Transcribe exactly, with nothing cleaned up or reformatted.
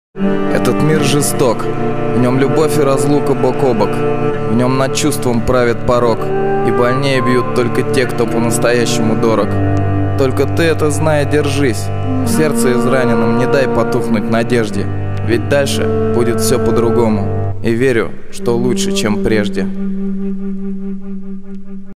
Этот мир жесток, в нем любовь и разлука бок о бок, в нем над чувством правит порок, и больнее бьют только те, кто по-настоящему дорог. Только ты это зная, держись, в сердце израненном не дай потухнуть надежде, ведь дальше будет все по-другому, и верю, что лучше, чем прежде.